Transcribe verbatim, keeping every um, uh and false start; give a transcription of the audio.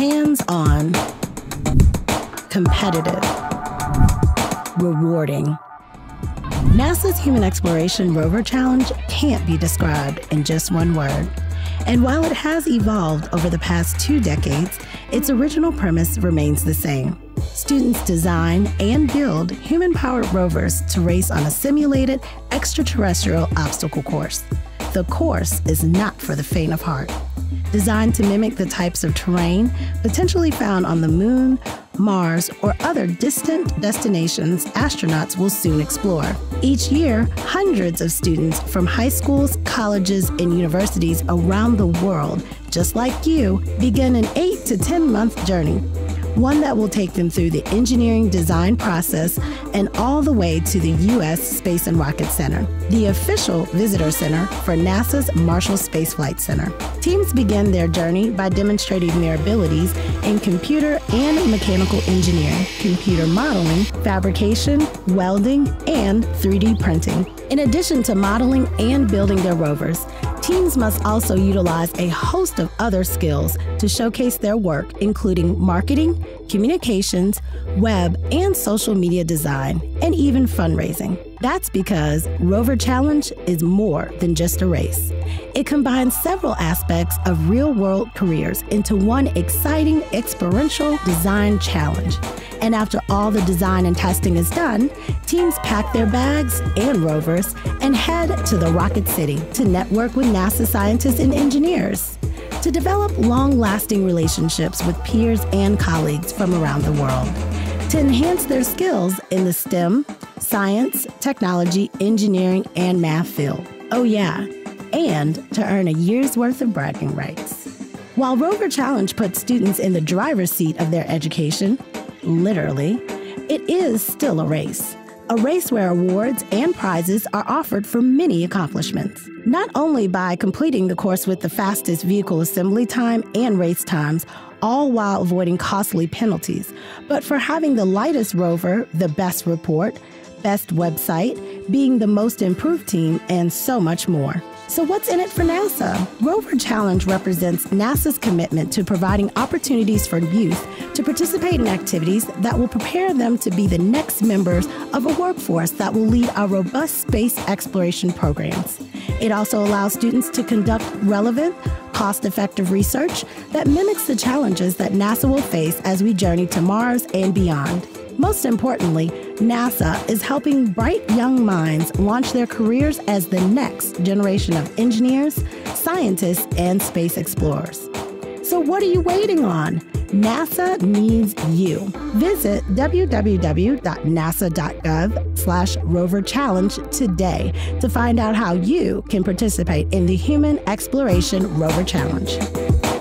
hands-on, competitive, rewarding. NASA's Human Exploration Rover Challenge can't be described in just one word. And while it has evolved over the past two decades, its original premise remains the same. Students design and build human-powered rovers to race on a simulated extraterrestrial obstacle course. The course is not for the faint of heart. Designed to mimic the types of terrain potentially found on the Moon, Mars, or other distant destinations astronauts will soon explore. Each year, hundreds of students from high schools, colleges, and universities around the world, just like you, begin an eight to ten month journey. One that will take them through the engineering design process and all the way to the U S Space and Rocket Center, the official visitor center for NASA's Marshall Space Flight Center. Teams begin their journey by demonstrating their abilities in computer and mechanical engineering, computer modeling, fabrication, welding, and three D printing. In addition to modeling and building their rovers, teams must also utilize a host of other skills to showcase their work, including marketing, communications, web and social media design, and even fundraising. That's because Rover Challenge is more than just a race. It combines several aspects of real-world careers into one exciting experiential design challenge. And after all the design and testing is done, teams pack their bags and rovers and head to the Rocket City to network with NASA scientists and engineers, to develop long-lasting relationships with peers and colleagues from around the world, to enhance their skills in the STEM, science, technology, engineering, and math field. Oh yeah, and to earn a year's worth of bragging rights. While Rover Challenge puts students in the driver's seat of their education, literally, it is still a race. A race where awards and prizes are offered for many accomplishments. Not only by completing the course with the fastest vehicle assembly time and race times, all while avoiding costly penalties, but for having the lightest rover, the best report, best website, being the most improved team, and so much more. So what's in it for NASA? Rover Challenge represents NASA's commitment to providing opportunities for youth to participate in activities that will prepare them to be the next members of a workforce that will lead our robust space exploration programs. It also allows students to conduct relevant, cost-effective research that mimics the challenges that NASA will face as we journey to Mars and beyond. Most importantly, NASA is helping bright young minds launch their careers as the next generation of engineers, scientists, and space explorers. So what are you waiting on? NASA needs you. Visit w w w dot nasa dot gov slash rover challenge today to find out how you can participate in the Human Exploration Rover Challenge.